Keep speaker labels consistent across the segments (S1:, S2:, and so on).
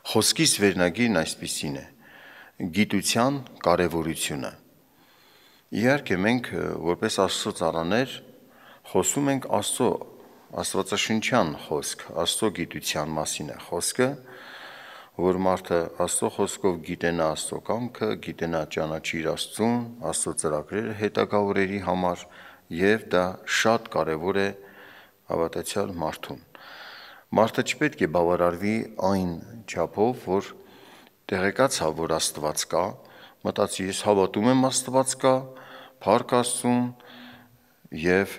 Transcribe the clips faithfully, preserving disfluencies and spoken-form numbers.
S1: Խոսքից վերնագիրն այսպիսին է. գիտության կարևորությունը։ Իհարկե մենք որպես Աստծո ծառաներ խոսում ենք Աստծո աստվածաշնչյան խոսք, Աստծո գիտության մասին է խոսքը, որ մարդը Աստծո խոսքով գիտենա Աստծո կամքը, գիտենա ճանաչի իր Աստծուն, Աստծո ծրագրերը հետագա օրերի համար, եւ դա շատ կարևոր է հավատացյալ մարդուն։ Մարդը չպետք է բավարարվի այն չափով, որ տեղեկացա, որ Աստված կա, մտածի ես հավատում եմ Աստված կա, փառք Աստծուն եւ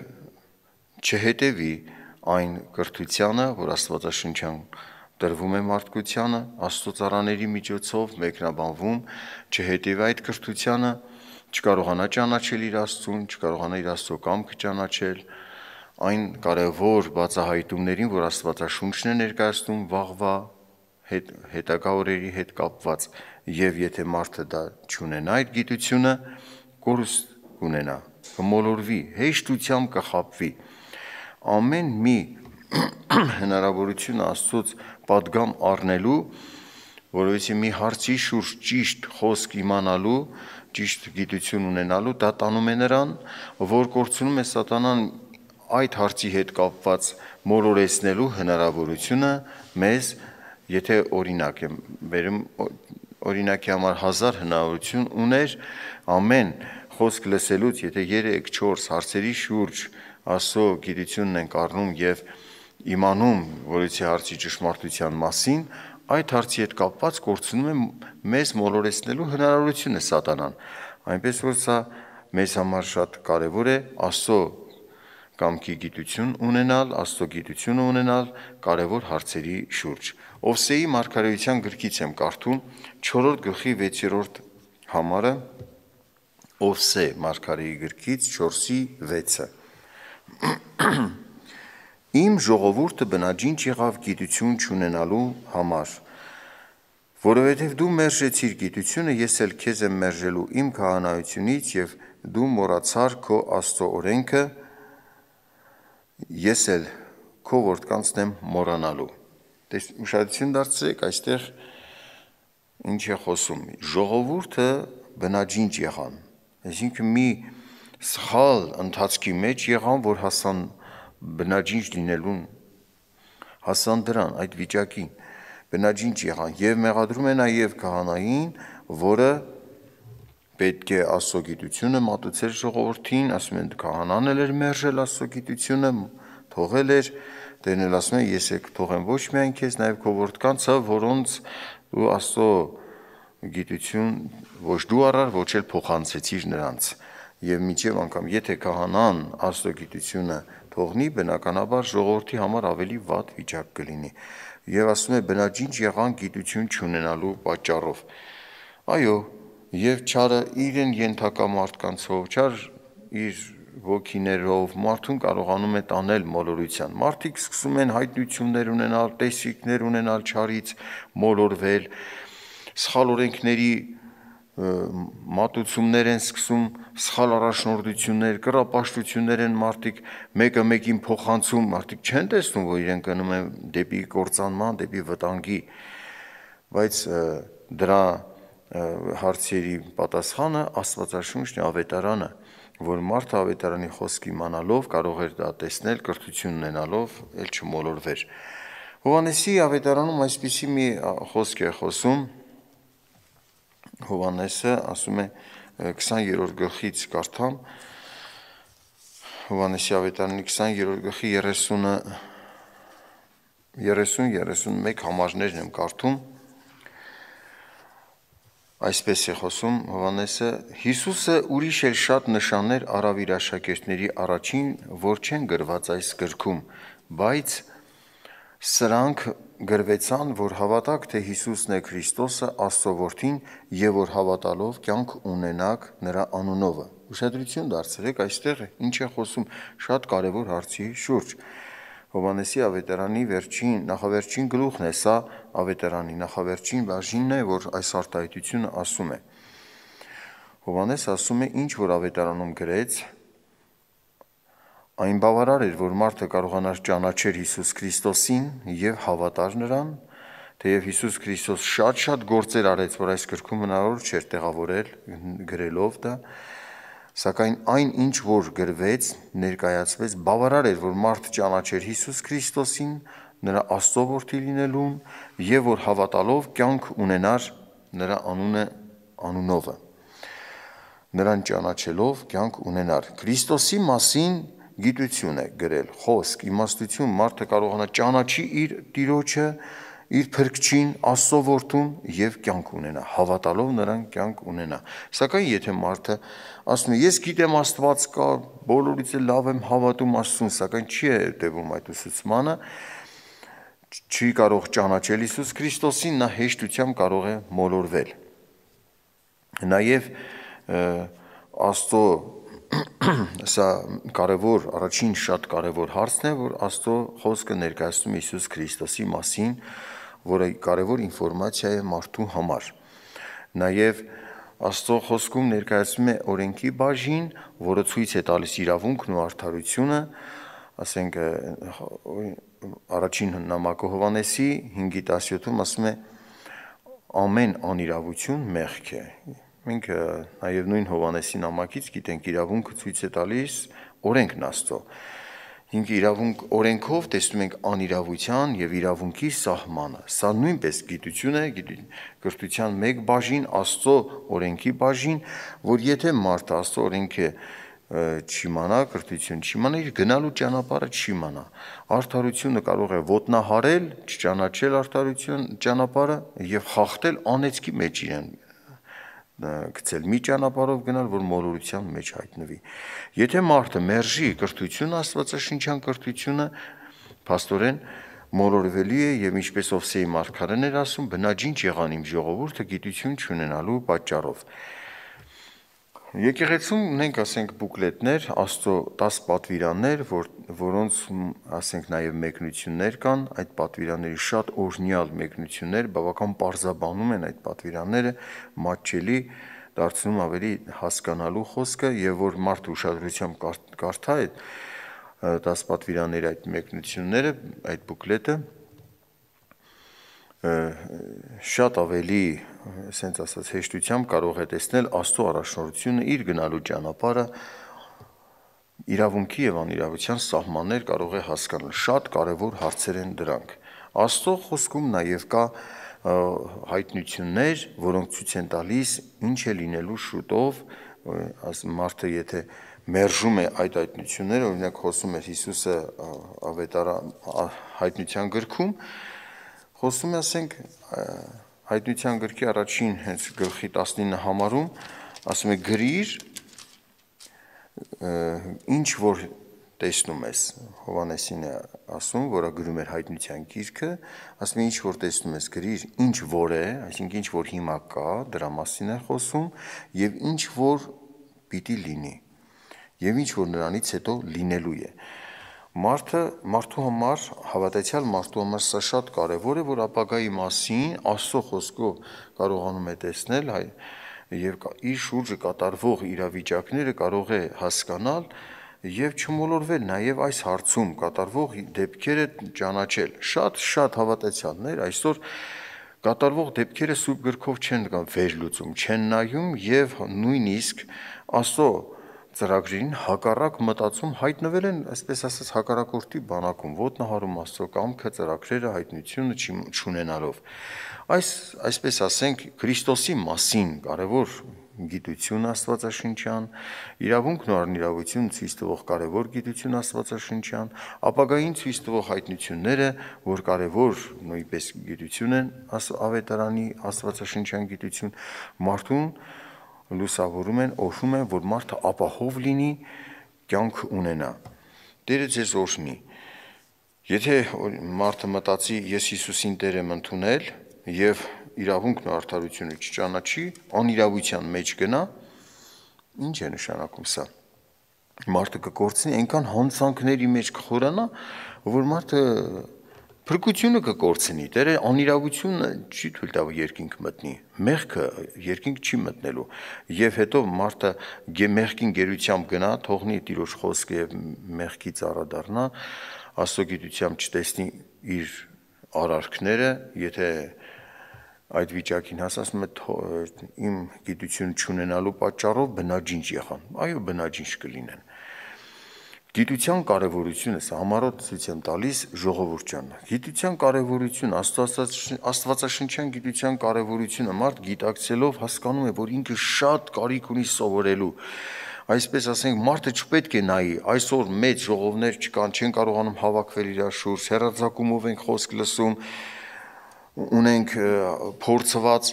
S1: չհետևի այն կրթությանը, որ Աստվածաշնչյան տրվում է մարդկությանը, Աստծո ծառաների միջոցով մեկնաբանվում, չհետևի այդ կրթությանը, չկարողանա ճանաչել իր Աստծուն, չկարողանա իր Աստծո կամքը ճանաչել, այն կարևոր բացահայտումներին, որ Աստվածաշունչն է ներկայացնում վաղվա հետ, հետագա օրերի հետ կապված, եւ եթե մարդը դա չունենա այդ գիտությունը, կորուստ կունենա, կմոլորվի, հեշտությամբ կխաբվի։ Ամեն մի հնարավորություն Աստծոց պատգամ առնելու, որովհետեւ մի հարցի շուրջ ճիշտ խոսք իմանալու, ճիշտ գիտություն ունենալու, դա տանում է նրան, որ կորցնում է սատանան այդ հարցի հետ կապված մոլորեցնելու հնարավորությունը մեզ, եթե օրինակ եմ վերում, օրինակի համար հազար հնարավորություն ուներ ամեն խոսք լսելուց, եթե երեք չորս հարցերի շուրջ Աստծո գիտությունն ենք առնում եւ իմանում որեցի հարցի ճշմարտության մասին, այդ հարցի հետ կապված կորցնում է մեզ մոլորեցնելու հնարավորությունը սատանան, այնպես որ սա մեզ համար շատ կարևոր է Աստծո կամքի գիտություն ունենալ, Աստծո գիտությունը ունենալ կարևոր հարցերի շուրջ։ Ովսեի մարգարեության գրքից եմ կարդում չորրորդ գլխի վեցերորդ համարը, Ովսե մարգարեի գրքից չորսի վեցը։ Իմ ժողովուրդը բնաջինջ եղավ գիտություն չունենալու համար, որովհետև դու մերժեցիր գիտությունը, ես էլ քեզ եմ մերժելու իմ քահանայությունից եւ դու մոռացար քո Աստծո օրենքը, ես էլ քո որդկանցն եմ մոռանալու։ Դες ուշադրություն դարձրեք, այստեղ ինչ է խոսում։ Ժողովուրդը բնաջինջ եղան, այսինքն մի սխալ ընթացքի մեջ եղան, որ հասան բնաջինջ լինելուն, հասան դրան, այդ վիճակին, բնաջինջ եղան եւ մեղադրում է նաեւ քահանային, որը պետք է Աստծո գիտությունը մատուցել ժողովրդին, ասում են քահանան էր մերժել Աստծո գիտությունը, թողել էր, Տերն էլ ասում է ես եք թողեմ ոչ միայն քեզ, նաեւ քո որդկանցը, որոնց դու Աստծո գիտություն ոչ դու առար, ոչ էլ փոխանցեցիր նրանց։ Եվ միջև անգամ եթե քահանան Աստծո գիտությունը թողնի, բնականաբար ժողովրդի համար ավելի վատ վիճակ կլինի։ Եվ ասում է բնաջինջ եղան գիտություն չունենալու պատճառով։ Այո, եւ չարը իրեն ենթակա մարդկանցով, չար իր ոգիներով մարդուն կարողանում է տանել մոլորության։ Մարդիկ սկսում են հայտնություններ ունենալ, տեսիքներ ունենալ չարից, մոլորվել, սխալ օրենքների մատուցումներ են սկսում, սխալ առաջնորդություններ, կռապաշտություններ են մարդիկ մեկը մեկին փոխանցում, մարդիկ չեն տեսնում, որ իրենք գնում են դեպի կործանման, դեպի վտանգի, բայց դրա հարցերի պատասխանը Աստվածաշունչն է, ավետարանը, որ մարդը ավետարանի խոսք իմանալով կարող էր դա տեսնել, կրթություն ունենալով, էլ չմոլորվեր։ Հովհաննեսի ավետարանում այսպիսի մի խոսք է խոսում, Հովհաննեսը ասում է քսաներորդ գլխից կարդամ, Հովհաննեսի ավետարանի քսաներորդ գլխի երեսուն երեսունմեկ համարներն եմ կարդում, այսպես է խոսում Հովհաննեսը. Հիսուսը ուրիշ էլ շատ նշաններ արավ իր աշակերտների առաջին, որ չեն գրված այս գրքում, բայց սրանք գրվեցան, որ հավատաք, թե Հիսուսն է Քրիստոսը, Աստծո որդին, եւ որ հավատալով կյանք ունենաք նրա անունովը։ Ուշադրություն դարձրեք, այստեղ ինչ է խոսում շատ կարևոր հարցի շուրջ։ Հովհաննեսի ավետարանի վերջին, նախավերջին գլուխն է սա, ավետարանի նախավերջին բաժինն է, որ այս արտահայտությունը ասում է։ Հովհաննեսը ասում է, ինչ որ ավետարանում գրեց, այն բավարար էր, որ մարդը կարողանար ճանաչել Հիսուս Քրիստոսին եւ հավատար նրան, թեև Հիսուս Քրիստոս շատ-շատ գործեր արեց, որ այս գրքում հնարավոր չէր տեղավորել գրելով դա, սակայն այն ինչ որ գրվեց, ներկայացվեց, բավարար էր, որ մարդ ճանաչեր Հիսուս Քրիստոսին, նրա Աստծո որդի լինելուն եւ որ հավատալով կյանք ունենար նրա անունը անունովը։ Նրան ճանաչելով կյանք ունենար։ Քրիստոսի մասին գիտություն է գրել, խոսք, իմաստություն, մարդը կարողանա ճանաչի իր Տիրոջը, իր Փրկչին, Աստծո որդուն եւ կյանք ունենա, հավատալով նրան կյանք ունենա։ Սակայն եթե մարդը ասում է, ես գիտեմ Աստված կա, բոլորից էլ լավ եմ հավատում Աստծուն, սակայն չի հետևում այդ ուսուցմանը, չի կարող ճանաչել Հիսուս Քրիստոսին, նա հեշտությամբ կարող է մոլորվել։ Նաև Աստծո սա կարևոր, առաջին շատ կարևոր հարցն է, որ Աստծո խոսքը ներկայացնում է Հիսուս Քրիստոսի մասին, որը կարևոր ինֆորմացիա է մարդու համար։ Նաև Աստծո խոսքում ներկայացնում է օրենքի բաժին, որը ցույց է տալիս իրավունքն ու արդարությունը, ասենք առաջին նամակը Հովհաննեսի հինգի տասնյոթում ասում է ամեն անիրավություն մեղք է։ Մենք նաև նույն Հովհաննեսի նամակից գիտենք իրավունքը ցույց է տալիս օրենքն Աստծո։ Հինգ իրավունք օրենքով տեսնում ենք անիրավության եւ իրավունքի սահմանը։ Սա նույնպես գիտություն է, կրթության մեկ բաժին, Աստծո օրենքի բաժին, որ եթե մարդը Աստծո օրենքը չիմանա, կրթություն չիմանա, իր գնալու ճանապարհը չիմանա։ Արդարությունը կարող է ոտնահարել, չճանաչել արդարություն ճանապարհը եւ խախտել անեծքի մեջ իրեն գցել մի ճանապարհով գնալ, որ մոլորության մեջ հայտնվի։ Եթե մարդը մերժի կրթությունը, աստվածաշնչյան կրթությունը, փաստորեն մոլորվելի է եւ ինչպես Ովսեի մարգարեն էր ասում, բնաջին եղան իմ ժողովուրդը գիտություն չունենալու պատճառով։ Եկեղեցում ունենք, ասենք, բուկլետներ, Աստծո տասը պատվիրաններ, որ, որոնց, ասենք, նաև մեկնություններ կան, այդ պատվիրանների շատ օրհնյալ մեկնություններ, բավական պարզաբանում են այդ պատվիրանները, մատչելի, դարձնում ավելի հասկանալու խոսքը, եւ որ մարդը ուշադրությամբ կարդա այդ տասը պատվիրանների այդ մեկնությունները, այդ բուկլետը, շատ ավելի, ասենց ասած, հեշտությամբ կարող է տեսնել Աստծո առաջնորդությունը, իր գնալու ճանապարհը, իրավունքի եւ անիրավության սահմաններ կարող է հասկանալ։ Շատ կարևոր հարցեր են դրանք։ Աստծո խոսքում նաեւ կա հայտնություններ, որոնք ցույց են տալիս ինչ է լինելու շուտով, մարդը եթե մերժում է այդ հայտնությունները, օրինակ խոսում է Հիսուսը ավետարան հայտնության գրքում, խոսում է, ասենք, հայտնության գրքի առաջին հենց գլխի տասնինը համարում, ասում է գրիր, ինչ որ տեսնում ես, Հովհաննեսին է ասում, որը գրում էր հայտնության գիրքը, ասում է ինչ որ տեսնում ես գրիր, ինչ որ է, այսինքն ինչ որ հիմա կա, դրա մասին է խոսում, եւ ինչ որ պիտի լինի, եւ ինչ որ նրանից հետո լինելու է։ Մարդը, մարդու համար, հավատացյալ մարդու համար սա շատ կարևոր է, որ ապագայի մասին Աստծո խոսքով կարողանում է տեսնել եւ իր շուրջը կատարվող իրավիճակները կարող է հասկանալ եւ չմոլորվել նաեւ այս հարցում կատարվող դեպքերը ճանաչել։ Շատ-շատ հավատացյալներ այսօր կատարվող դեպքերը սուրբ գրքով չեն վերլուծում, չեն նայում եւ նույնիսկ Աստծո ծրագրին հակառակ մտածում հայտնվել են, այսպես ասած, հակառակորդի բանակում, ոտնահարում Աստծո կամքը, ծրագրերը, հայտնությունը չունենալով։ Այս, այսպես ասենք, Քրիստոսի մասին կարևոր գիտություն աստվածաշնչյան, իրավունքն ու անիրավություն ցույց տվող կարևոր գիտություն աստվածաշնչյան, ապագային ցույց տվող հայտնությունները, որ կարևոր նույնպես գիտություն են ավետարանի աստվածաշնչյան գիտություն, մարդուն լուսավորում են, օրհնում են, որ մարդը ապահով լինի, կյանք ունենա։ Տերը ձեզ օրհնի։ Եթե մարդը մտածի, ես Հիսուսին Տեր եմ ընդունել եւ իրավունքն ու արդարությունը չճանաչի, անիրավության մեջ գնա, ինչ է նշանակում սա։ Մարդը կկորցնի, այնքան հանցանքների մեջ կխորանա, որ մարդը փրկությունը կկորցնի, Տերը անիրավությունը չի թույլ տա երկինք մտնի, մեղքը երկինք չի մտնելու, եւ հետո մարդը մեղքին գերությամբ գնա, թողնի Տիրոջ խոսքը եւ մեղքից առադառնա, Աստծո գիտությամբ չտեսնի իր արարքները, եթե այդ վիճակին հասած իմ գիտություն չունենալու պատճառով բնաջինջ եղան, այո բնաջինջ կլինեն։ Գիտության կարևորությունը, սա համառոտ ցույց եմ տալիս ժողովուրդ ջան, գիտության կարևորություն, աստվածաշնչյան գիտության կարևորությունը մարդ գիտակցելով հասկանում է, որ ինքը շատ կարիք ունի սովորելու, այսպես ասենք մարդը չպետք է նայի, այսօր մեծ ժողովներ չկան, չեն կարողանում հավաքվել իրար շուրջ, հեռարձակումով ենք խոսք լսում, ունենք փորձված,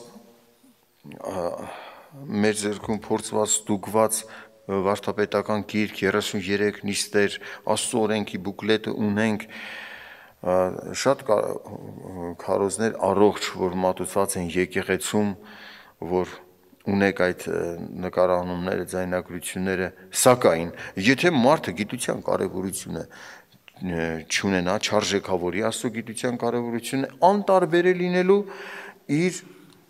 S1: մեր ձեռքում փորձված, ստուգված վարդապետական գիրք, երեսուններեք նիստեր, Աստծո օրենքի բուկլետը ունենք, շատ քարոզներ առողջ, որ մատուցված են եկեղեցում, որ ունեք այդ նկարանումները, ձայնագրությունները, սակայն եթե մարդը գիտության կարևորությունը չունենա, չարժեքավորի Աստծո գիտության կարևորությունը, անտարբեր է լինելու իր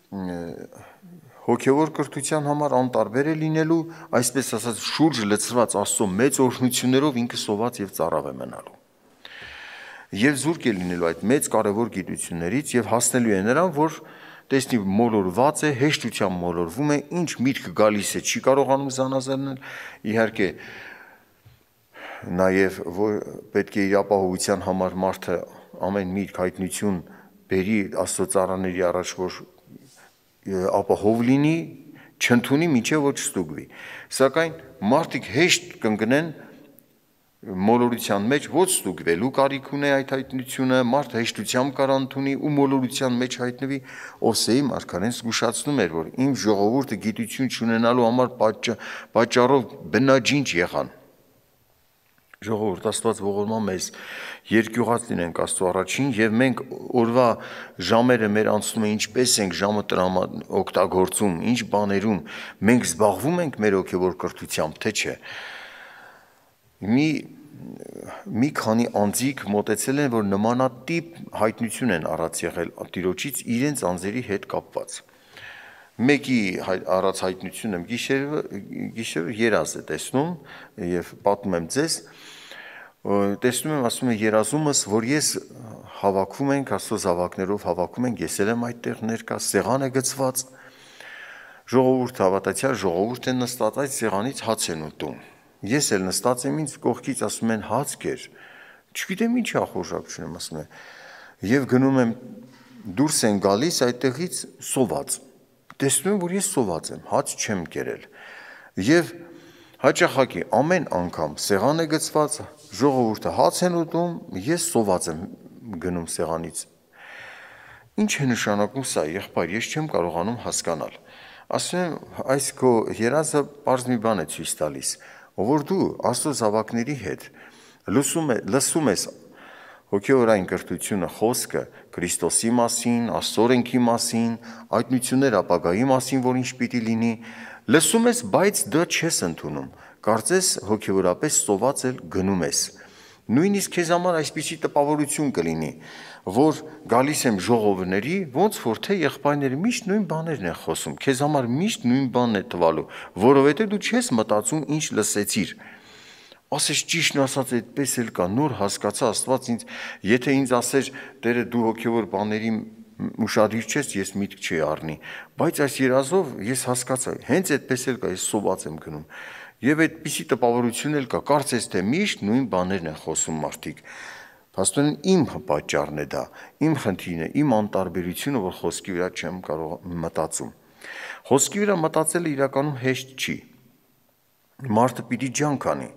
S1: հոգևոր կրթության համար, անտարբեր է լինելու, այսպես ասած շուրջը լցված Աստծո մեծ օրհնություններով ինքը սոված եւ ծառավ է մնալու։ Եվ զուրկ է լինելու այդ մեծ կարևոր գիտություններից եւ հասնելու է նրան, որ տեսնի մոլորված է, հեշտությամբ մոլորվում է, ինչ միտք գալիս է, չի կարողանում զանազանել, իհարկե նաև որ պետք է իր ապահովության համար մարդը ամեն միտք հայտնություն բերի Աստծո ծառաների առաջ, որ ապահով լինի, չընդունի, մինչև որ չստուգվի։ Սակայն մարդիկ հեշտ կընկնեն մոլորության մեջ, ոչ ստուգվելու կարիք ունի այդ հայտնությունը, մարդը հեշտությամբ կարող ընդունի ու մոլորության մեջ հայտնվի, Օսեի մարգարեն զգուշացնում էր, որ իմ ժողովուրդը գիտություն չունենալու համար պատճառով բնաջինջ եղան։ Ժողովուրդ, Աստված ողորմա մեզ, երկյուղած լինենք Աստծո առաջին եւ մենք օրվա ժամերը մեր անցնում է ինչպես ենք ժամը տրամադրում, օգտագործում, ինչ բաներում մենք զբաղվում ենք մեր հոգևոր կրթությամբ, թե չէ։ Մի մի քանի անձիկ մտածել են, որ նմանատիպ հայտնություն են առած եղել Տիրոջից իրենց անձերի հետ կապված։ Մեկի առած հայտնությունը գիշերը գիշերը երազ է տեսնում եւ պատմում եմ ձեզ, տեսնում եմ, ասում է երազումս, որ ես հավաքվում ենք Աստծո զավակներով հավաքվում ենք, ես եմ այդտեղ ներկա, սեղան է գծված, ժողովուրդ հավատացյալ ժողովուրդ են նստած, այդ սեղանից հաց են ուտում։ Ես էլ նստած եմ, ինձ կողքից ասում են հաց կեր, չգիտեմ ինչ ախորժակ չունեմ, ասում են, եւ գնում եմ դուրս են գալիս այդտեղից սոված, տեսնում եմ, որ ես սոված եմ, հաց չեմ կերել, եւ հաճախակի ամեն անգամ սեղան է գծված, ժողովուրդը հաց են ուտում, ես սոված եմ գնում սեղանից։ Ինչ է նշանակում սա, եղբայր, ես չեմ կարողանում հասկանալ։ Ասում եմ, այս քո երազը պարզ մի բան է ցույց տալիս, որ դու Աստծո զավակների հետ լսում ես, լսում ես հոգևորային կրթությունը, խոսքը Քրիստոսի մասին, Աստծո օրենքի մասին, այդնություններ ապագայի մասին, որ ինչ պիտի լինի, լսում ես, բայց դա չես ընդունում, կարծես հոգևորապես սոված էլ գնում ես։ Նույնիսկ քեզ համար այսպիսի տպավորություն կլինի, որ գալիս եմ ժողովների, ոնց որ թե եղբայրները միշտ նույն բաներն են խոսում, քեզ համար միշտ նույն բանն է թվալու, որովհետև դու չես մտածում, ինչ լսեցիր։ Ասես ճիշտն ասած այդպես էլ կա, նոր հասկացա Աստված ինձ, եթե ինձ ասեր, Տերը դու հոգևոր բաների ուշադիր չես, ես միտք չի առնի, բայց այս երազով ես հասկացա, հենց այդպես էլ կա, ես սոված եմ գնում։ Եվ այդպիսի տպավորություն էլ կա, կարծես թե միշտ նույն բաներն են խոսում մարդիկ։ Փաստորեն իմ պատճառն է դա, իմ խնդիրն է, իմ անտարբերությունը, որ խոսքի վրա չեմ կարող մտածում։ Խոսքի վրա մտածելը իրականում հեշտ չի։ Մարդը պիտի ջանք անի։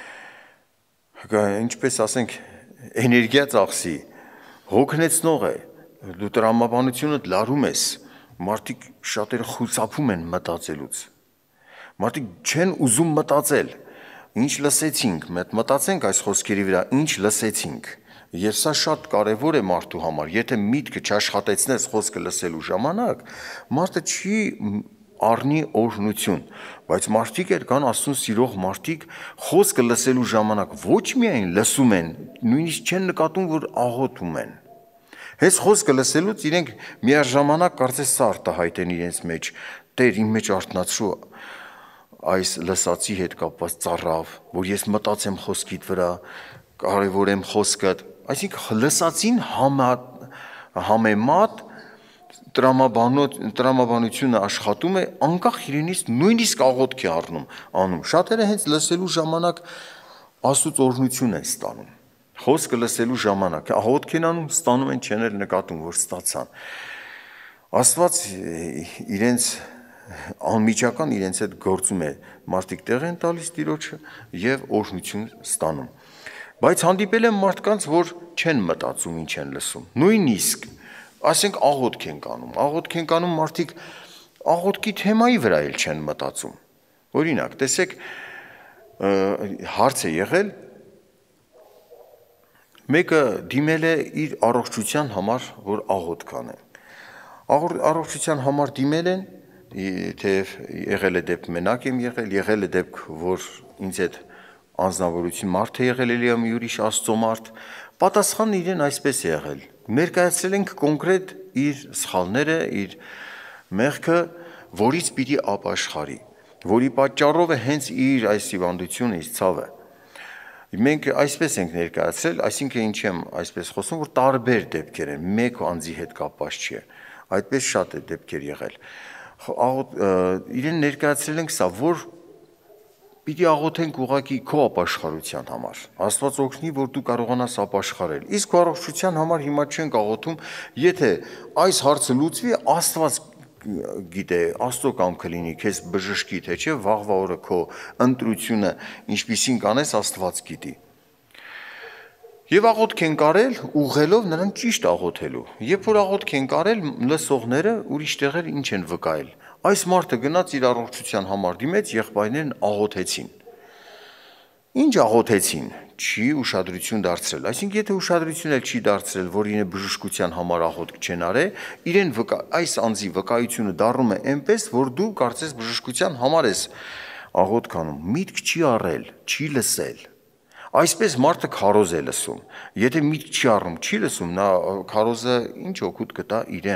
S1: Ինչպես ասենք, էներգիա ծախսի, հոգնեցնող է, դու տրամաբանությունդ լարում ես, մարդիկ շատերը խուսափում են մտածելուց։ Մարդիկ չեն ուզում մտածել, ինչ լսեցինք, մտածենք այս խոսքերի վրա, ինչ լսեցինք։ Եվ սա շատ կարևոր է մարդու համար, եթե միտքը չաշխատեցնես խոսքը լսելու ժամանակ, մարդը չի առնի օրհնություն, բայց մարդիկ էլ կան Աստծուն սիրող մարդիկ, խոսքը լսելու ժամանակ ոչ միայն լսում են, նույնիսկ չեն նկատում, որ աղոթում են։ Հենց խոսքը լսելուց իրենք միաժամանակ կարծես սա արտահայտեն իրենց մեջ, Տեր իմ մեջ արթնացրու այս լսածի հետ կապված ծառավ, որ ես մտածեմ խոսքիդ վրա, կարևորեմ խոսքդ, այսինքն լսածին համա համեմատ տրամաբանությունը աշխատում է անկախ իրենից նույնիսկ աղոթք է առնում անում։ Շատերը հենց լսելու ժամանակ Աստծո օրհնություն են ստանում։ Խոսքը լսելու ժամանակ աղոթք են անում, ստանում են, չեն էլ նկատում, որ ստացան։ Աստված իրենց անմիջական իրենց հետ գործում է, մարդիկ տեղ են տալիս Տիրոջը եւ օրհնություն ստանում։ Բայց հանդիպել են մարդկանց, որ չեն մտածում, ինչ են լսում։ Նույնիսկ ասենք աղոթք են կանում, աղոթք են կանում մարդիկ աղոթքի թեմայի վրա էլ չեն մտածում։ Օրինակ, տեսեք, հարց է եղել, մեկը դիմել է իր առողջության համար, որ աղոթք կանեն։ Առողջության համար դիմել են, թեև եղել է դեպք մենակ եմ եղել, եղել է դեպք, որ ինձ հետ անձնավորություն մարդ է եղել, էլի մի ուրիշ Աստծո մարդ, պատասխանն իրեն այսպես է եղել։ Ներկայացրել ենք կոնկրետ իր սխալները, իր մեղքը, որից պիտի ապաշխարի, որի պատճառով է հենց իր այս հիվանդությունը, իր ցավը։ Մենք այսպես ենք ներկայացրել, այսինքն ինչ եմ այսպես խոսում, որ տարբեր դեպքեր են, մեկ անձի հետ կապված չի։ Այդպես շատ է դեպքեր եղել։ Իրեն ներկայացրել ենք սա, որ պիտի աղոթենք ուղղակի քո ապաշխարության համար։ Աստված օգնի, որ դու կարողանաս ապաշխարել։ Իսկ քո առողջության համար հիմա չենք աղոթում, եթե այս հարցը լուծվի, Աստված գիտե, Աստծո կամքը լինի, քեզ բժշկի, թե չէ, վաղվա օրը քո ընտրությունը ինչպիսին կանես, Աստված գիտի։ Եվ աղոթք են կարել, ուղղելով նրան ճիշտ աղոթելու։ Երբ որ աղոթք են կարել, լսողները ուրիշ տեղեր ինչ են վկայել։ Այս մարդը գնաց իր առողջության համար դիմեց, եղբայրներն աղոթեցին։ Ինչ աղոթեցին, չի ուշադրություն դարձրել։ Այսինքն, եթե ուշադրություն էլ չի դարձրել, որ իրեն բժշկության համար աղոթք չեն արել, իրեն այս անձի վկայությունը դառնում է այնպես, որ դու կարծես բժշկության համար ես աղոթք անում, միտք չի առել, չի լսել։ Այսպես մարդը քարոզ է լսում։ Եթե միտք չի առնում, չի լսում, նա քարոզը ինչ օգուտ կտա իրեն։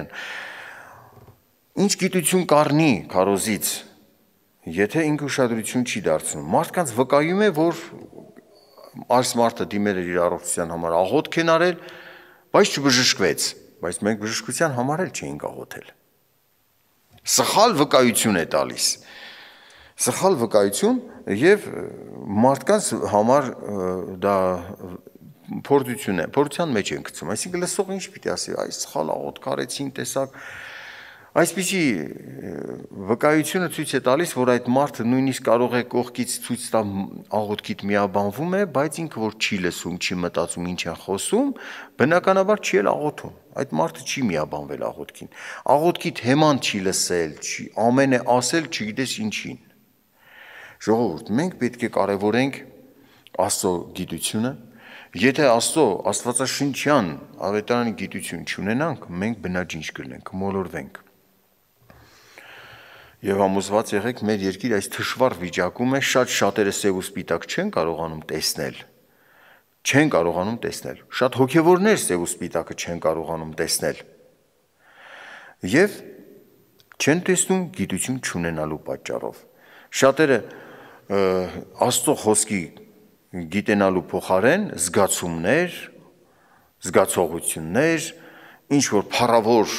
S1: Ինչ գիտություն կառնի քարոզից, եթե ինքը ուշադրություն չի դարձնում։ Մարդկանց վկայում է, որ այս մարդը դիմել էր իր առողջության համար, աղոթք են արել, բայց չբժշկվեց, բայց մենք բժշկության համար էլ չէինք աղոթել։ Սխալ վկայություն է տալիս։ Սխալ վկայություն եւ մարդկանց համար դա փորձություն է, փորձության մեջ են գցում։ Այսինքն լսող ինչ պիտի ասի, այս սխալ աղոթք արեցին, տեսակ։ Այսպիսի վկայությունը ցույց է տալիս, որ այդ մարդը նույնիսկ կարող է կողքից ցույց տա աղոթքիդ միաբանվում է, բայց ինքը որ չի լսում, չի մտածում, ինչ են խոսում, բնականաբար չի էլ աղոթում։ Այդ մարդը չի միաբանվել աղոթքին։ Աղոթքի թեման չի լսել, չի ամեն է ասել, չգիտես ինչին։ Ժողովուրդ, մենք պետք է կարևորենք Աստծո գիտությունը։ Եթե Աստծո աստվածաշնչյան ավետարանի գիտություն չունենանք, մենք բնաջինջ կլինենք, կմոլորվենք։ Եվ համոզված եղեք, մեր երկիր այս թշվառ վիճակում է, շատ շատերը սև ու սպիտակ չեն կարողանում տեսնել, չեն կարողանում տեսնել, շատ հոգևորներ սև ու սպիտակը չեն կարողանում տեսնել և չեն տեսնում գիտություն չունենալու պատճառով։ Շատերը Աստծո խոսքի գիտենալու փոխարեն զգացումներ, զգացողություններ, ինչ որ փառավոր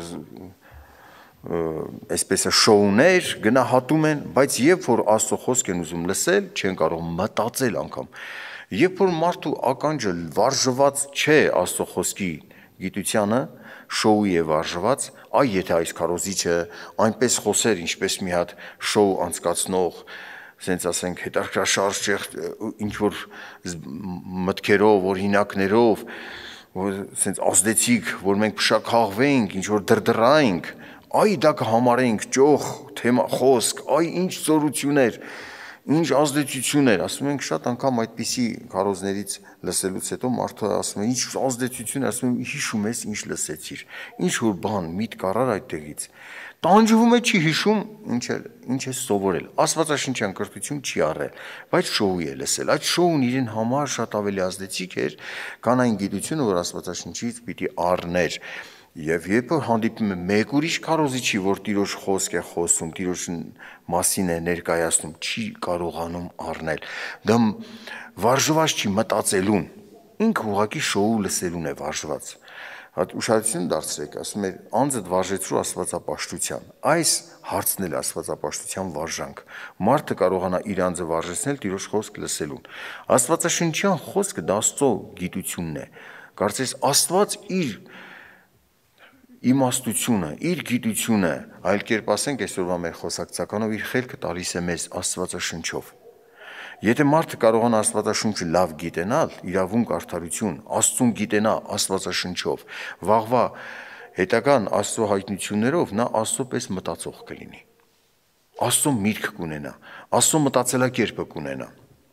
S1: այսպես է շոուներ գնահատում են, բայց երբ որ Աստծո խոսք են ուզում լսել, չեն կարող մտածել անգամ։ Երբ որ մարդու ականջը վարժված չէ Աստծո խոսքի գիտությանը, շոուի է վարժված, այ եթե այս քարոզիչը այնպես խոսեր, ինչպես մի հատ շոու անցկացնող, ասենք ասենք հետարքրաշարժ ինչ որ մտքերով, օրինակներով, որ ասենք ազդեցիկ, որ մենք փշաքաղվենք, ինչ որ դրդռայինք, այ դա կհամարենք ճոխ, թեմա, խոսք, այ ինչ զորություններ, ինչ ազդեցություններ, ասում ենք շատ անգամ այդպիսի քարոզներից լսելուց հետո մարդը ասում է, ինչ ազդեցություն, ասում եմ, հիշում ես, ինչ լսեցիր, ինչ որ բան, միտք առար այդտեղից, տանջվում է, չի հիշում, ինչ է սովորել, աստվածաշնչյան կրթություն չի առել, բայց շոուի է լսել, այդ շոուն իրեն համար շատ ավելի ազդեցիկ էր, քան այն գիտությունը, որ աստվածաշնչից պիտի առներ։ Եվ երբ որ հանդիպում է մեկ ուրիշ քարոզիչի, որ Տիրոջ խոսք է խոսում, Տիրոջ մասին է ներկայացնում, չի կարողանում առնել, դա վարժված չի մտածելուն, ինքը ուղղակի շոու լսելուն է վարժված։ Հատ ուշադրություն դարձրեք, ասում է անձդ վարժեցրու աստվածապաշտության։ Այս հարցն էլ աստվածապաշտության վարժանք։ Մարդը կարողանա իր անձը վարժեցնել Տիրոջ խոսք լսելուն։ Աստվածաշնչյան խոսքը դա Աստծո գիտությունն է։ Կարծես Աստված իր իմաստությունը, իր գիտությունը, այլ կերպ ասենք այսօրվա մեր խոսակցականով իր խելքը տալիս է մեզ Աստվածաշնչով։ Եթե մարդը կարողանա Աստվածաշունչը լավ գիտենալ, իրավունք արդարություն, Աստծուն գիտենա Աստվածաշնչով, վաղվա հետագան Աստծո հայտնություններով նա Աստծո պես մտածող կլինի։ Աստծո միտք կունենա, Աստծո մտածելակերպը կունենա։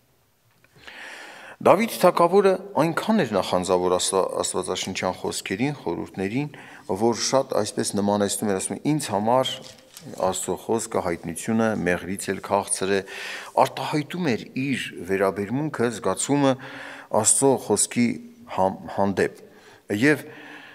S1: Դավիթ թագավորը այնքան էր նախանձավոր աստվածաշնչյան խոսքերին, խորհուրդներին, որ շատ այսպես նմանեցնում էր, ասում ինձ համար Աստծո խոսքը հայտնությունը մեղրից էլ քաղցր է, արտահայտում էր իր վերաբերմունքը, զգացումը Աստծո խոսքի հանդեպ։ Եվ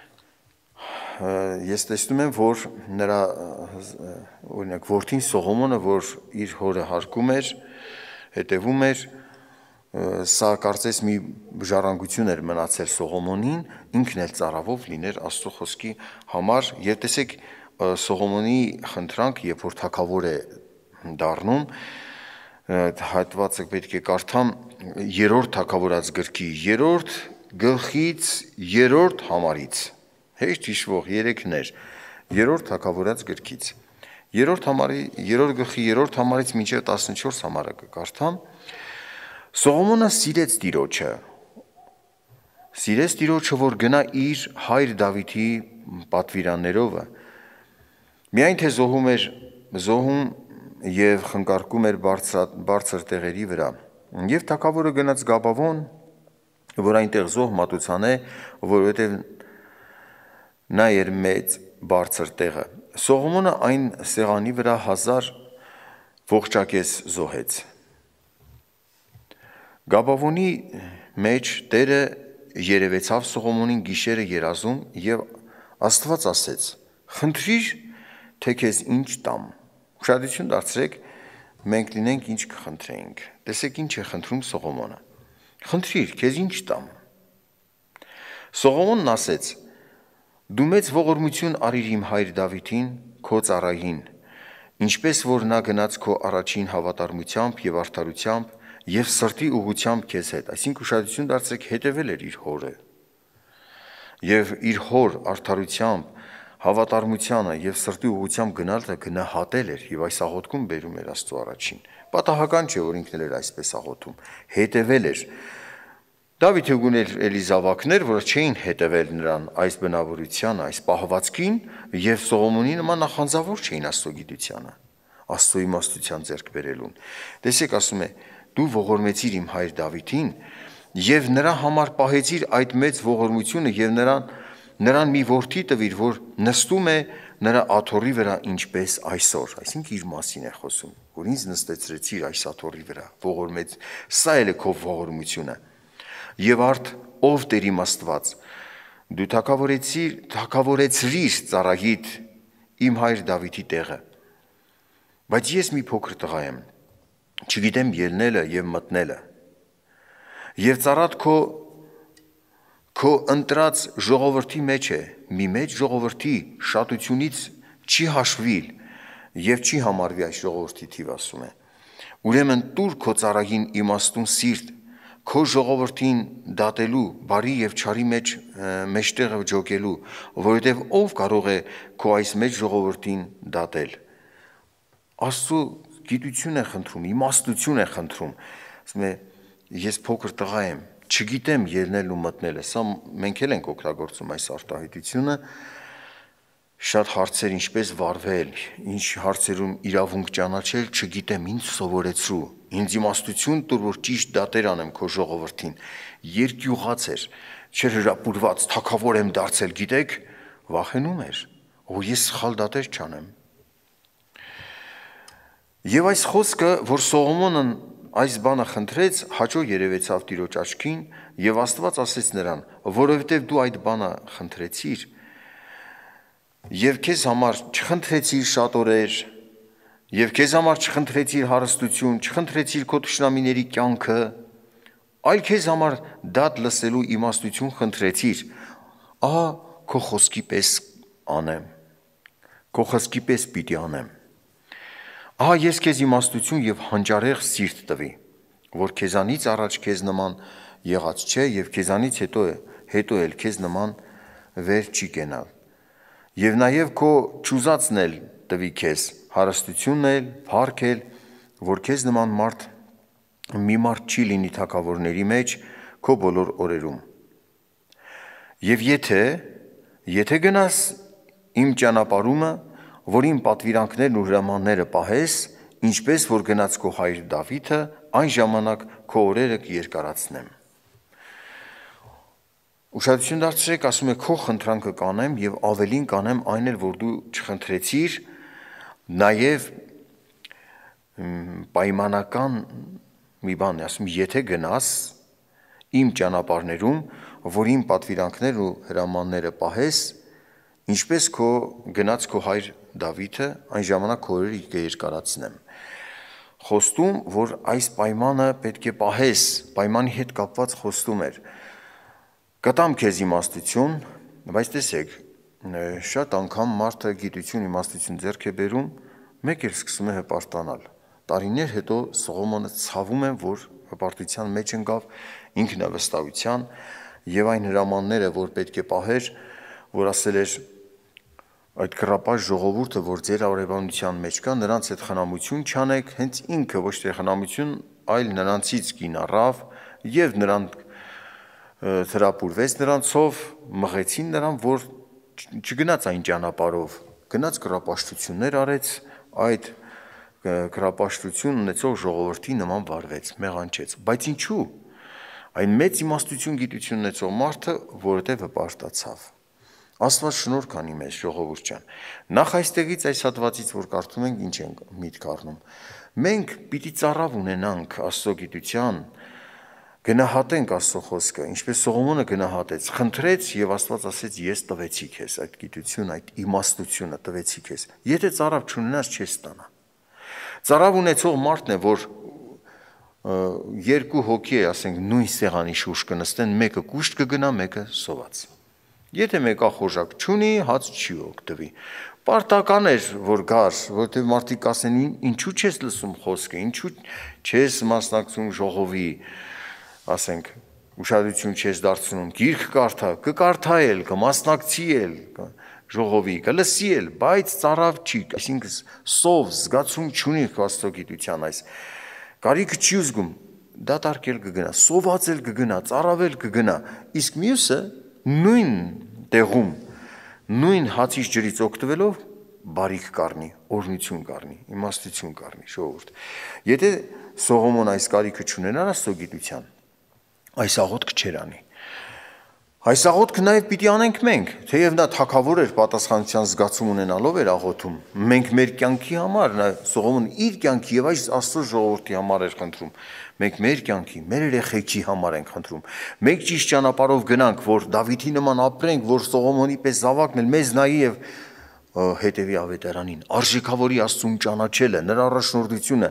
S1: ես տեսնում եմ, որ նրա օրինակ որդին Սողոմոնը, որ իր հորը հարգում էր, հետևում էր, սա կարծես մի ժառանգություն էր մնացել Սողոմոնին, ինքն էլ ծառավով լիներ Աստծո խոսքի համար, եւ տեսեք Սողոմոնի խնդրանք, երբ որ թագավոր է դառնում, հատվածը պետք է կարդամ երրորդ թագավորաց գրքի երրորդ գլխից երրորդ համարից, հեշտ հիշվող երեքներ, երրորդ թագավորաց գրքից, երրորդ համարի, երրորդ գլխի երրորդ համարից մինչև տասնչորս համարը կկարդամ։ Սողոմոնը սիրեց Տիրոջը, սիրեց Տիրոջը, որ գնա իր հայր Դավիթի պատվիրաններով, միայն թե զոհում էր, զոհում և խնկարկում էր բարձր տեղերի վրա, և թագավորը գնաց Գաբավոն, որ այնտեղ զոհ մատուցան է, որովհետև նա էր մեծ բարձր տեղը։ Սողոմոնը այն սեղանի վրա հազար ողջակեզ զոհեց։ Գաբավոնի մեջ Տերը երևեցավ Սողոմոնին գիշերը երազում և Աստված ասեց. խնդրիր, թե քեզ ինչ տամ։ Ուշադրություն դարձրեք, մենք լինենք ինչ կխնդրեինք։ Տեսեք ինչ է խնդրում Սողոմոնը։ Խնդրիր, քեզ ինչ տամ։ Սողոմոնն ասեց. դու մեծ ողորմություն արիր իմ հայր Դավիթին, քո ծառային, ինչպես որ նա գնաց քո առաջին հավատարմությամբ և արդարությամբ և սրտի ուղղությամբ քեզ հետ, այսինքն ուշադրություն դարձրեք, հետևել էր իր հորը և իր հոր արդարությամբ, հավատարմությանը և սրտի ուղղությամբ գնալը գնահատել էր և այս աղոթքում բերում էր Աստծո առաջին։ Պատահական չէ, որ ինքն էլ էր այսպես աղոթում, հետևել էր։ Դավիթը ուներ էլի զավակներ, որ չէին հետևել նրան այս բնավորությանը, այս պահվածքին և Սողոմոնի նման նախանձավոր չէին Աստծո գիտությանը, Աստծո իմաստության ձեռք բերելուն։ Տեսեք, ասում է, դու ողորմեցիր իմ հայր Դավիթին և նրա համար պահեցիր այդ մեծ ողորմությունը և նրան, նրան մի որդի տվիր, որ նստում է նրա աթոռի վրա ինչպես այսօր, այսինքն իր մասին է խոսում, որ ինձ նստեցրեցիր այս աթոռի վրա, ողորմեց, սա էլ է քո ողորմությունը։ Եվ արդ ով Տեր իմ Աստված, դու թագավորեցիր, թագավորեցրիր ծառայիդ իմ հայր Դավիթի տեղը։ Բայց ես մի փոքր տղա եմ, չգիտեմ ելնելը և մտնելը, և ծառատ քո քո ընտրած ժողովրդի մեջ է, մի մեծ ժողովրդի շատությունից չի հաշվիլ և չի համարվի այս ժողովրդի թիվ, ասում է։ Ուրեմն տուր քո ծառային իմաստուն սիրտ, քո ժողովրդին դատելու, բարի և չարի մեջ մեջտեղը ջոկելու, որովհետև ով կարող է քո այս մեծ ժողովրդին դատել։ Աստծո գիտություն է խնդրում, իմաստություն է խնդրում, ասում է, ես փոքր տղա եմ, չգիտեմ ելնելն ու մտնելը, սա մենք էլ ենք օգտագործում այս արտահայտությունը, շատ հարցեր ինչպես վարվել, ինչ հարցերում իրավունք ճանաչել, չգիտեմ, ինձ սովորեցրու, ինձ իմաստություն տուր, որ ճիշտ դատեր անեմ քո ժողովրդին, երկյուղած էր, չէր հրապուրված, թագավոր եմ դարձել, գիտեք, վախենում էր, ու ես սխալ դատեր չանեմ։ Եվ այս խոսքը, որ Սողոմոնն այս բանը խնդրեց, հաճո երևեցավ Տիրոջ աչքին, և Աստված ասեց նրան, որովհետև դու այդ բանը խնդրեցիր, և քեզ համար չխնդրեցիր շատ օրեր, և քեզ համար չխնդրեցիր հարստություն, չխնդրեցիր քո թշնամիների կյանքը, այլ քեզ համար դատ լսելու իմաստություն խնդրեցիր, ահա քո խոսքի պես անեմ, քո խոսքի պես պիտի անեմ։ Ահա ես քեզ իմաստություն եւ հանճարեղ սիրտ տվի, որ քեզանից առաջ քեզ նման եղած չէ եւ քեզանից հետո հետո էլ քեզ նման վեր չի կենալ։ Եվ նաեւ քո ճուզածն էլ տվի քեզ, հարստությունն էլ, փառք էլ, որ քեզ նման մարդ մի մարդ չի լինի թագավորների մեջ քո բոլոր օրերում։ Եվ եթե եթե գնաս իմ ճանապարհումը, որ իմ պատվիրանքներն ու հրամանները պահես, ինչպես որ գնաց քո հայր Դավիթը, այն ժամանակ քո օրերը կերկարացնեմ։ Ուշադրություն դարձրեք, ասում է քո խնդրանքը կանեմ եւ ավելին կանեմ այն էլ, որ դու չխնդրեցիր, նաեւ պայմանական մի բան է, ասում եթե գնաս իմ ճանապարհներում, որ իմ պատվիրանքներն ու հրամանները պահես, ինչպես քո գնաց քո հայր Դավիթը, այն ժամանակ քո օրերը կերկարացնեմ։ Խոստում, որ այս պայմանը պետք է պահես, պայմանի հետ կապված խոստում էր։ Կտամ քեզ իմաստություն, բայց տեսեք, շատ անգամ մարդը գիտություն, իմաստություն ձեռք է բերում, մեկ էլ սկսում է հպարտանալ։ Տարիներ հետո Սողոմոնը ցավում է, որ հպարտության մեջ ընկավ, ինքնավստահության եւ այն հրամանները, որ պետք է պահեր, որ ասել էր այդ կռապաշտ ժողովուրդը, որ ձեր արևանության մեջ կա, նրանց հետ խնամություն չանեք, հենց ինքը ոչ թե խնամություն, այլ նրանցից կին առավ եւ նրանք թրապուրվեց նրանցով, մղեցին նրան, որ չգնաց այն ճանապարհով, գնաց կռապաշտություններ արեց, այդ կռապաշտություն ունեցող ժողովրդի նման վարվեց, մեղանչեց։ Բայց ինչու՞։ Այն մեծ իմաստություն գիտություն ունեցող մարդը, որովհետև հպարտացավ։ Աստված շնորհք անի մեզ, ժողովուրդ ջան։ Նախ այստեղից այս հատվածից, որ կարդում ենք, ինչ ենք միտք առնում։ Մենք պիտի ծառավ ունենանք Աստծո գիտության, գնահատենք Աստծո խոսքը, ինչպես Սողոմոնը գնահատեց, խնդրեց եւ Աստված ասեց՝ ես տվեցի քեզ այդ գիտություն, այդ իմաստությունը տվեցի քեզ։ Եթե ծառավ չունենաս, չես ստանա։ Ծառավ ունեցող մարդն է, որ երկու հոգի է, ասենք, նույն սեղանի շուրջ կնստեն, մեկը կուշտ կգնա, մեկը սոված։ Եթե մեկը խոժակ չունի, հաց չի օգտվի։ Պարտական էր, որ գար, որովհետև մարդիկ ասեն, ինչու չես լսում խոսքը, ինչու չես մասնակցում ժողովի, ասենք, ուշադրություն չես դարձնում, գիրք կարդա, կկարդա էլ, կմասնակցի էլ, ժողովի, կլսի էլ, բայց ծառավ չի, այսինքն սով զգացում չունի Աստծո գիտության այս։ Կարիքը չի ուզգում, դատարկ էլ կգնա, սոված էլ կգնա, ծառավ էլ կգնա, իսկ մյուսը նույն տեղում, նույն հացից ջրից օգտվելով բարիք կառնի, օրհնություն կառնի, իմաստություն կառնի, ժողովուրդ։ Եթե Սողոմոն այս կարիքը չունենար Աստծո գիտության, այս աղոթքը չէր անի։ Այս աղոթքը նաև պիտի անենք մենք, թեև նա թագավոր էր, պատասխանության զգացում ունենալով էր աղոթում։ Մենք մեր կյանքի համար, նա Սողոմոնը իր կյանքի եւ այս Աստծո ժողովրդի համար էր խնդրում։ Մենք մեր կյանքի, մեր երեխեքի համար ենք խնդրում։ Մենք ճիշտ ճանապարհով գնանք, որ Դավիթի նման ապրենք, որ Սողոմոնի պես զավակն էլ մեզ նայի եւ հետևի ավետարանին, արժեքավորի Աստծուն ճանաչելը, նրա առաջնորդությունը։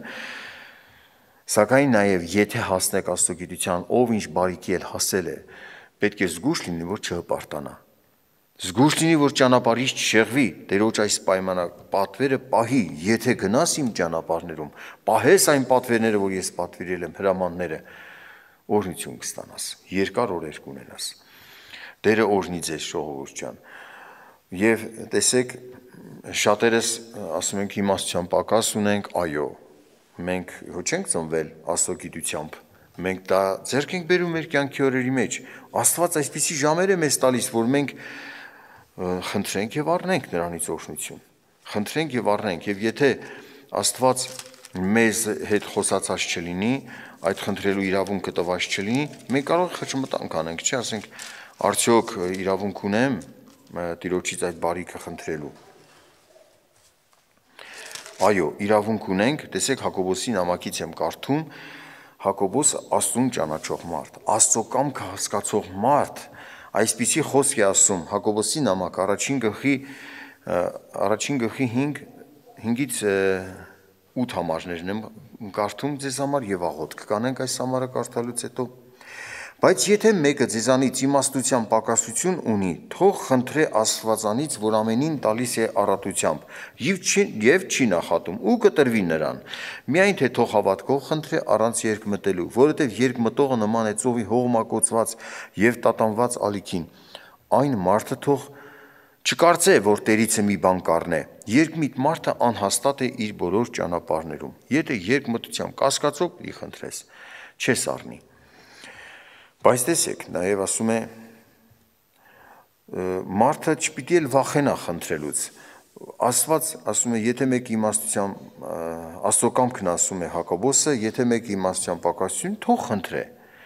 S1: Սակայն նաև եթե հասնեք Աստծո գիտության, ով ինչ բարիքի էլ հասել է, պետք է զգույշ լինի, որ չհպարտանա։ Զգույշ լինի, որ ճանապարհից չշեղվի, Տերոջ այս պայմանապատվերը պահի, եթե գնաս իմ ճանապարհներում, պահես այն պատվերները, որ ես պատվիրել եմ, հրամանները, օրհնություն կստանաս, երկար օրեր կունենաս։ Տերը օրհնի ձեզ, ժողովուրդ ջան։ Եվ տեսեք, շատերս ասում ենք իմաստության պակաս ունենք, այո, մենք չենք ծնվել Աստծո գիտությամբ, մենք դա ձեռք ենք բերում մեր կյանքի օրերի մեջ։ Աստված այսպիսի ժամեր է մեզ տալիս, որ մենք խնդրենք եւ առնենք նրանից օրհնություն։ Խնդրենք եւ առնենք, եւ եթե Աստված մեզ հետ խոսացած չլինի, այդ խնդրելու իրավունքը տված չլինի, մենք կարող խճմտանք անենք, չէ՞, ասենք, արդյոք իրավունք ունեմ Տիրոջից այդ բարիքը խնդրելու։ Այո, իրավունք ունենք, տեսեք Հակոբոսի նամակից եմ կարդում, Հակոբոս Աստծուն ճանաչող մարդ, Աստծո կամքը հասկացող մարդ, այսպիսի խոսք է ասում Հակոբոսի նամակ առաջին գլխի առաջին գլխի հինգից ութ համարներն եմ կարդում ձեզ համար եւ աղոթք կանենք այս համարը կարդալուց հետո։ Բայց եթե մեկը ձեզանից իմաստության պակասություն ունի, թող խնդրե Աստվածանից, որ ամենին տալիս է առատությամբ, եւ չի, եւ չի նախատում, ու կտրվի նրան։ Միայն թե թող հավատքով խնդրե առանց երկմտելու, որովհետև երկմտողը նման է ծովի հողմակոծված եւ տատանված ալիքին։ Այն մարդը թող չկարծե, որ Տերիցը մի բան կառնե։ Երկմիտ մարդը անհաստատ է իր բոլոր ճանապարհներում։ Եթե երկմտությամբ կասկածով պիտի խնդրես, չես առնի։ Բայց տեսեք, նաև ասում է, մարդը չպիտի էլ վախենա խնդրելուց։ Աստված ասում է, եթե մեկ իմաստության Աստծո կամքն ասում է Հակոբոսը, եթե մեկ իմաստության պակասություն, թող խնդրե։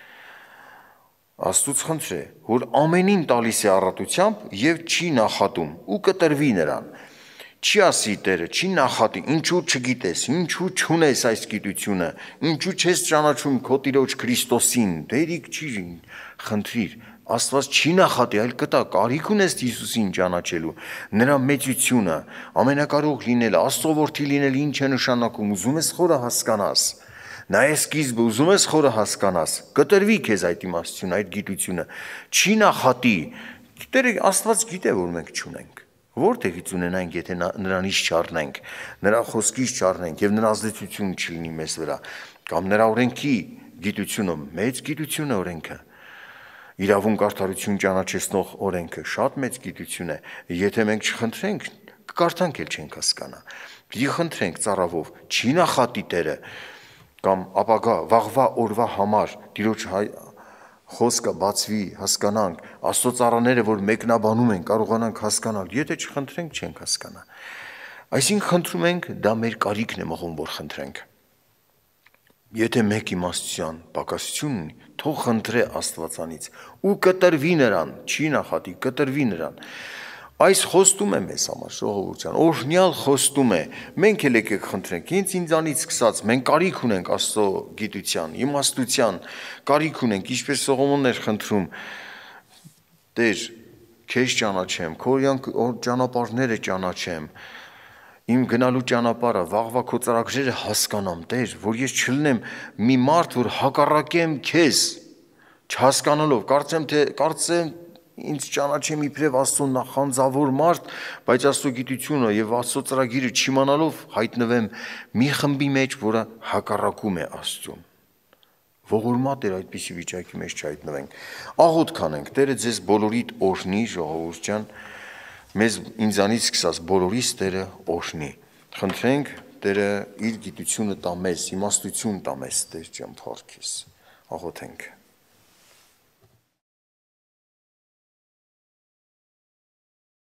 S1: Աստծուց խնդրե, որ ամենին տալիս է առատությամբ եւ չի նախատում ու կտրվի նրան։ Չի ասի Տերը, չի նախատի, ինչու չգիտես, ինչու չունես այս գիտությունը, ինչու չես ճանաչում քո Տիրոջ Քրիստոսին, դերիկ չի խնդրիր, Աստված չի նախատի, այլ կտա, կարիք ունես Հիսուսին ճանաչելու, նրա մեծությունը, ամենակարող լինելը, Աստծո որդի լինելը ինչ է նշանակում, ուզում ես խորը հասկանաս, նայ սկիզբը ուզում ես խորը հասկանաս, կտրվի քեզ այդ իմաստությունը, այդ գիտությունը, չի նախատի, Տերը Աստված գիտե, որ մենք չունենք, որտեղից ունենանք, եթե նրանից չառնենք, նրա խոսքից չառնենք եւ նրա ազդեցությունը չլինի մեզ վրա, կամ նրա օրենքի գիտությունը, մեծ գիտություն է օրենքը, իրավունք արդարություն ճանաչեցնող օրենքը շատ մեծ գիտություն է, եթե մենք չխնդրենք, կկարդանք էլ չենք հասկանա, պիտի խնդրենք ծառավով, չի նախատի Տերը, կամ ապագա վաղվա օրվա համար Տիրոջ խոսքը բացվի, հասկանանք, Աստծո ծառաները, որ մեկնաբանում են, կարողանանք հասկանալ, եթե չխնդրենք, չենք հասկանա։ Այսինքն խնդրում ենք, դա մեր կարիքն է մղում, որ խնդրենք։ Եթե մեկ իմաստության պակասություն ունի, թող խնդրե Աստվածանից ու կտրվի նրան, չի նախատի, կտրվի նրան։ Այս խոստում է մեզ համար ժողովրդյան, օրհնյալ խոստում է, մենք էլ եկեք խնդրենք, ինձ ինձանից սկսած, մենք կարիք ունենք Աստծո գիտության, իմաստության, կարիք ունենք, ինչպես Սողոմոնն էր խնդրում, Տեր, քեզ ճանաչեմ, քո ճանապարհները ճանաչեմ, իմ գնալու ճանապարհը, վաղվա քո ծրագրերը հասկանամ, Տեր, որ ես չլինեմ մի մարդ, որ հակառակեմ քեզ, չհասկանալով, կարծեմ թե կարծեմ ինձ ճանաչեմ իբրև Աստծո նախանձավոր մարդ, բայց Աստծո գիտությունը եւ Աստծո ծրագիրը չիմանալով հայտնվեմ մի խմբի մեջ, որը հակառակում է Աստծուն։ Ողորմա Տեր այդպիսի վիճակի մեջ չհայտնվենք։ Աղոթ կանենք, Տերը ձեզ բոլորիդ օրհնի, ժողովուրդ ջան, մեզ ինձանից սկսած բոլորիս Տերը օրհնի։ Խնդրենք Տերը իր գիտությունը տա մեզ, իմաստություն տա մեզ, Տեր ջան, փառքիս։ Աղոթենք։